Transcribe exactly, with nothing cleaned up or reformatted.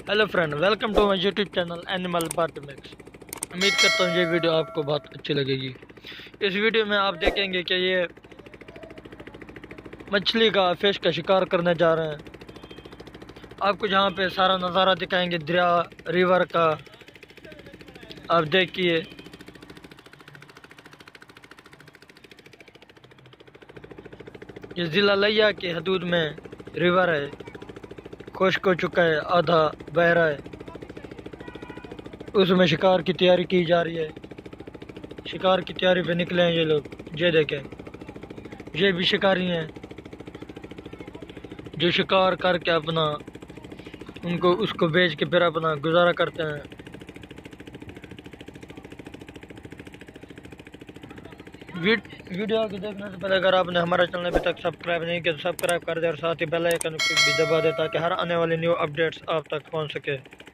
Hello friend, welcome to my YouTube channel animal part mix. उम्मीद करता हूँ ये वीडियो आपको बहुत अच्छी लगेगी। इस वीडियो में आप देखेंगे कि ये मछली का फिश का शिकार करने जा रहे हैं। आपको जहाँ पे सारा नज़ारा दिखाएंगे दरिया रिवर का। आप देखिए, ये ज़िला लिया की हदूद में रिवर है, खुश्क हो चुका है, आधा बह रहा है। उसमें शिकार की तैयारी की जा रही है। शिकार की तैयारी पे निकले हैं ये लोग। ये देखें, ये भी शिकारी हैं जो शिकार करके अपना उनको उसको बेच के फिर अपना गुजारा करते हैं। वीडियो को देखने से पहले अगर आपने हमारा चैनल अभी तक सब्सक्राइब नहीं किया तो सब्सक्राइब कर दे और साथ ही बेल आइकन भी दबा दे ताकि हर आने वाली न्यू अपडेट्स आप तक पहुंच सके।